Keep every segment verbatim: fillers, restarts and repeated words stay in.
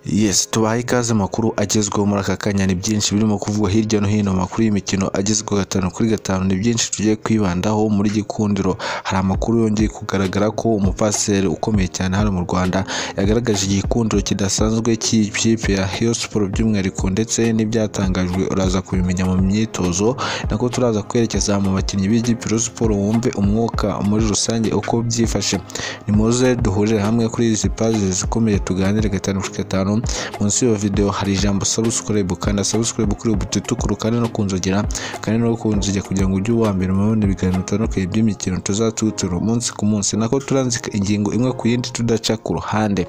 Yes, tubahaye ikaze makuru agezweho muri aka kanya. Ni byinshi birimo kuvugwa hirya no hino makuru y'imikino agezweho gatanu kuri gatanu. Ni byinshi tugiye kwibandaho muri gikundiro. Hari amakuru yongeye kugaragara ko umupasiteri ukomeye cyane hano mu Rwanda yagaragaje igikundiro kidasanzwe cy'ikipe ya Rayon Sports by'umwihariko, ndetse n'ibyatangajwe uraza kubimenya mu myitozo, nako turaza kwerekeza mu bakinnyi b'ikipe ya Rayon Sports wumve umwuka muri rusange uko byifashe. Ni muze duhurire hamwe kuri izi pages zikomeye tuganire gatanu kuri gatanu. Munsi yo video hari ijambo subscribe, kandi subscribe kuri ubututukuru kandi no kunzogera kandi no kunzige kugira ngo ujye uwambere mu bindi biganiro bitandukanye by'imikino tuzatutura umunsi ku munsi, nako turanzika ingingo imwe ku yindi tudaca ku ruhande.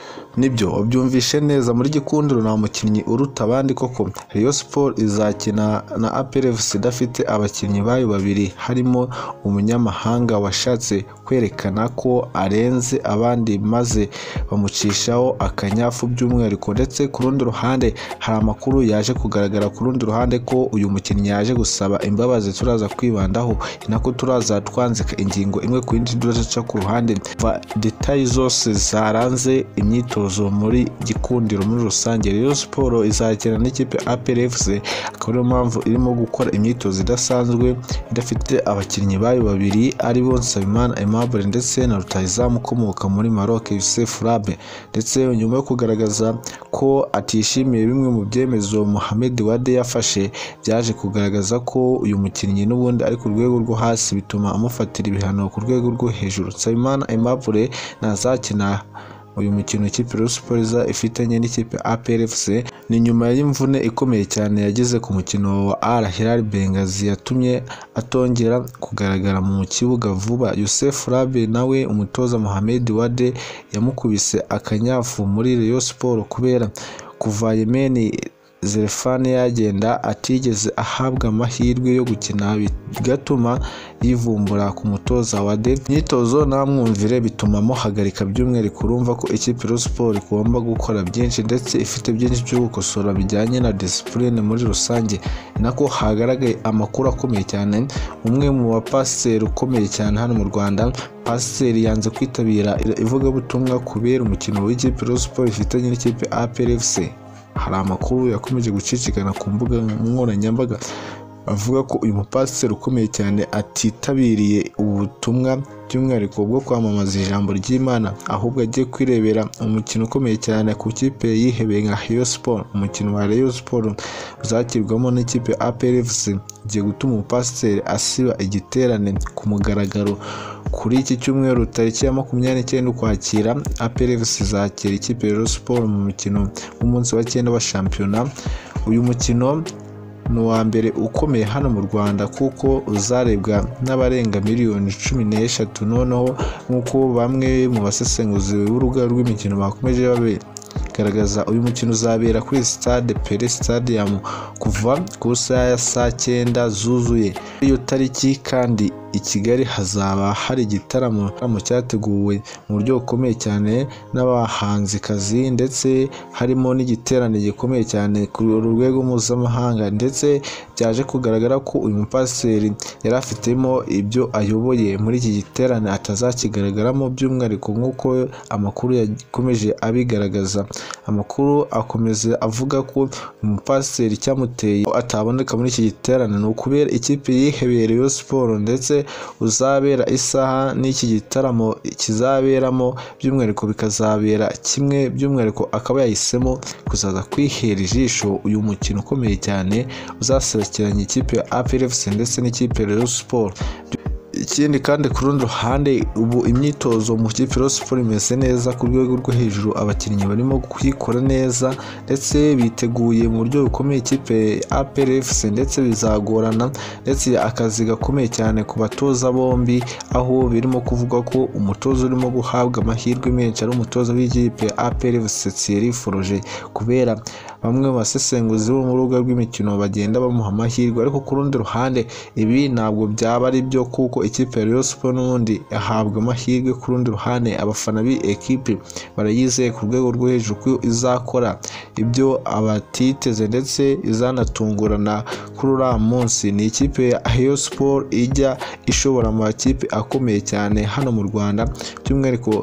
Nibyo byumvishe neza muri gikundiro na mukinnyi uruta abandi koko. Rayon Sports izakina na A P R F C idafite abakinnyi bayo babiri, harimo umunyamahanga washatse kwerekana ko arenze abandi maze bamucishaho akanyafu by'umwihariko. Ndetse ku rundi ruhande hari amakuru yaje kugaragara ku rundi ruhande ko uyu mukinnyi yaje gusaba imbabazi, turaza kwibandaho nako turaza twanzika ingingo imwe ku yindi tudaca ku ruhande. Details zose zaranze imyitozo muri gikundiro muri rusange. Rayon Sports izakina n'ikipe A P R F C, akaba ariyo mpamvu irimo gukora imyitozo idasanzwe idafite abakinnyi bayo babiri, ari bo Nsabimana Aimable ndetse na rutahizamu ukomoka muri Maroc Youssef Rabe. Ndetse nyuma yo kugaragaza ko atishimiye bimwe mu byemezo Mohamed Wade yafashe, byaje kugaragaza ko uyu mukinnyi n'ubundi ari ku rwego rwo hasi, bituma amufatira ibihano ku rwego rwo hejuru. Nsabimana Aimable nazakina uyu mukino ikipe Rayon Sports ifitanye n'ikipe A P R F C ni nyuma y'imvune ikomeye cyane yagize ku mukino wa Al Hilal Benghazi, yatumye atongera kugaragara mu kibuga vuba. Youssef Rabe nawe umutoza Mohamed Wade yamukubise akanyafu muri Rayon Sports kubera kuva Yemen Zerfane yagenda atigeze ahabwa amahirwe yo gukina, bigatuma yivumbura ku mutoza wa D. Myitozo namwumvire bituma muhagarika by'umwihariko. Urumva ko ikipe Rayon Sports igomba gukora byinshi ndetse ifite byinshi byo gukosora bijyanye na discipline muri rusange. Nako hagaragaye amakuru akomeye cyane, umwe mu bapasiteri ukomeye cyane hano mu Rwanda, pasiteri yanze kwitabira ivugabutumwa kubera umukino w'ikipe Rayon Sports ifitanye n'ikipe A P R F C. Hari amakuru yakomeje gucicikana ku mbuga nkoranyambaga avuga ko uyu mupasiteri ukomeye cyane atitabiriye ubutumwa by'umwihariko bwo kwamamaza ijambo ry'Imana, ahubwo agiye kwirebera umukino ukomeye cyane ku kipe yihebeye nka Rayon Sports. Umukino wa Rayon Sports uzakirwamo n'ikipe A P R F C ugiye gutuma umupasiteri asiba igiterane ku mugaragaro. Kuri iki cyumweru tariki ya makumyabiri n'icyenda ukwakira, A P R F C izakira ikipe Rayon Sports mu mukino w'umunsi wa cyenda wa shampiyona. Uyu mukino ni uwa mbere ukomeye hano mu Rwanda kuko uzarebwa n'abarenga miliyoni cumi n'eshatu. Noneho nk'uko bamwe mu basesenguzi b'urubuga rw'imikino bakomeje babigaragaza, uyu mukino uzabera kuri Stade Pele Stadium kuva ku saa ya saa cyenda zuzuye. Iyo tariki kandi i Kigali hazaba hari igitaramo cyateguwe mu buryo bukomeye cyane n'abahanzikazi, ndetse harimo n'igiterane gikomeye cyane ku rwego mpuzamahanga. Ndetse byaje kugaragara ko uyu mupasiteri yari afitemo ibyo ayoboye muri iki giterane atazakigaragaramo by'umwihariko, nk'uko amakuru yakomeje abigaragaza. Amakuru akomeza avuga ko umupasiteri cyamuteye ataboneka muri iki giterane ni ukubera ikipe yihebeye Rayon Sports, ndetse uzabera isaha n'iki gitaramo kizaberamo by'umwihariko bikazabera kimwe, by'umwihariko akaba yahisemo kuzaza kwihera ijisho uyu mukino ukomeye cyane uzaserukiranya ikipe ya A P R F C ndetse n'ikipe ya Rayon Sports. Ikindi kandi ku rundi ruhande, ubu imyitozo mu kipe Rayon Sports imeze neza ku rwego rwo hejuru, abakinnyi barimo kuyikora neza ndetse biteguye mu buryo bukomeye ikipe A P R F C, ndetse bizagorana, ndetse akazi gakomeye cyane ku batoza bombi, aho birimo kuvuga ko umutoza urimo guhabwa amahirwe menshi ari umutoza w'ikipe A P R F C Thierry Foroge, kubera bamwe mu basesenguzi bo mu rubuga rw'imikino bagenda bamuha amahirwe. Ariko ku rundi ruhande ibi ntabwo byaba ari byo kuko ikipe ya Rayon Sports n'ubundi yahabwa amahirwe. Ku rundi ruhande abafana b'iyi ekipe barayizeye ku rwego rwo hejuru ko izakora ibyo abatiteze ndetse izanatungurana kuri uriya munsi. Ni ikipe ya Rayon Sports ijya ishobora mu makipe akomeye cyane hano mu Rwanda, by'umwihariko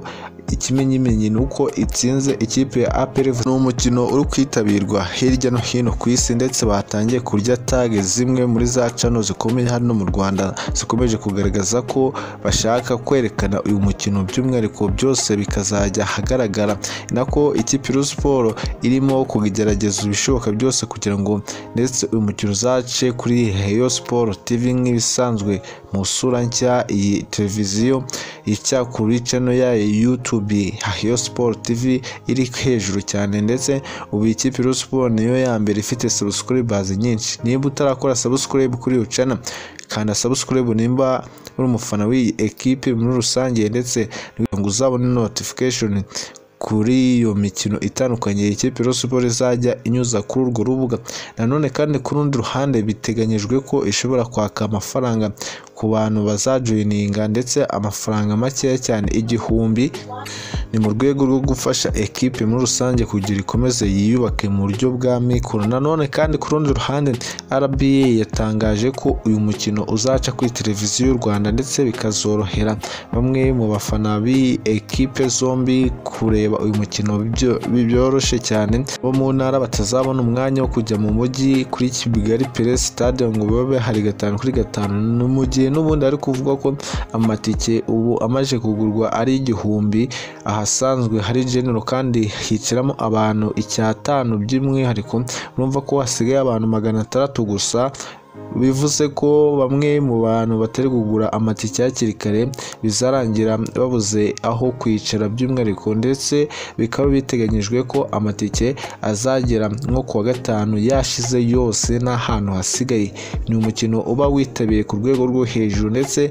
ikimenyimenyi nuko itsinze ikipe ya A P R F. Ni umukino uri kwitabirwa hirya no hino ku isi ndetse batangiye kurya tag zimwe muri za channel zikomeye hano mu Rwanda zikomeje kugaragaza ko bashaka kwerekana uyu mukino by'umwihariko byose bikazajya hagaragara. Nako ikipe ya Sport irimo kugerageza ibishoboka byose kugira ngo ndetse uyu mukino uzace kuri Rayon Sport T V nk'ibisanzwe mu sura nshya. Iyi televiziyo icya kuri channel ya YouTube Rayon Sport T V iri hejuru cyane ndetse ubu ikipe ya Sport niyo ya mbere ifite subscribers nyinshi. Niba utarakora subscribe kuri iyo channel kandi subscribe nimba uri umufana w'iyi equipe muri rusange ndetse ngo uzabone notification kuri iyo mikino itandukanye ikipe ya Sport izajya inyuza kuri urwo rubuga. Nanone kandi ku rundi ruhande biteganyijwe ko ishobora kwaka amafaranga ku bantu bazajoininga ndetse amafaranga make cyane igihumbi. Ni mu rwego rwo gufasha equipe muri rusange kugira ikomeze yiyubake mu buryo bwa mikoro. Nanone kandi ku rundi ruhande R B A yatangaje ko uyu mukino uzaca kuri televiziyo y'u Rwanda ndetse bikazorohera bamwe mu bafana b'i equipe zombi kureba uyu mukino byoroshye cyane. Bo mu ntara batazabona umwanya wo kujya mu mujyi kuri BIGARI Pele Stade ngo babe hari gatanu kuri gatanu n'umujyi. N'ubundi ari kuvuga ko amatike ubu amaje kugurwa ari igihumbi ahasanzwe hari genero kandi hiciramo abantu icyatanu by'umwihariko. Urumva ko hasigaye abantu magana atandatu gusa. Bivuze ko bamwe mu bantu batari kugura amatike hakiri kare bizarangira babuze aho kwicara by'umwihariko ndetse bikaba biteganyijwe ko amatike azagera nko kuwa gatanu yashize yose n'ahantu hasigaye. Ni umukino uba witabiye ku rwego rwo hejuru ndetse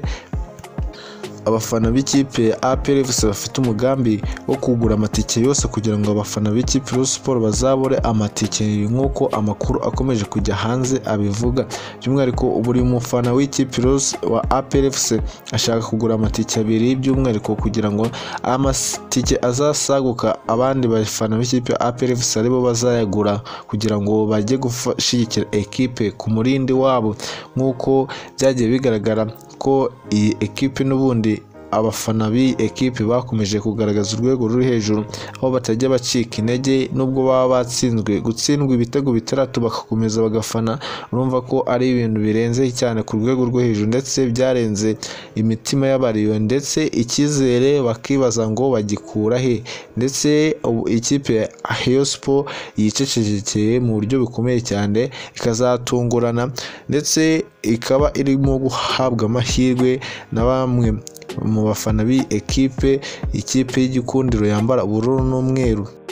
abafana b'ikipe ya A P R F bafite umugambi wo kugura amatike yose kugira ngo abafana b'ikipe ya Sport bazabore amatike nk'uko amakuru akomeje kujya hanze abivuga. By'umwihariko buri mufana w'ikipe wa A P R F ashaka kugura amatike abiri by'umwihariko kugira ngo amatike azasaguka abandi bafana b'ikipe ya A P R F aribo bazayagura kugira ngo bajye gushyigikira equipe ku murindi wabo. Nk'uko byagiye bigaragara ko iyi equipe n'ubundi abafana b'i equipe bakomeje kugaragaza urwego ruri hejuru aho batajya bacika intege nubwo baba batsinzwe. Gutsindwa ibitego bitandatu bagakomeza bagafana urumva ko ari ibintu birenze cyane ku rwego rwo hejuru ndetse byarenze imitima y'abariyo ndetse icyizere bakibaza ngo bagikura he. Ndetse ikipe ya Rayon Sport yicecekeye mu buryo bukomeye cyane ikazatungurana ndetse ikaba irimo guhabwa amahirwe na bamwe mu bafana b'i equipe ikipe y'igikundiro yambara ubururu n'umweru.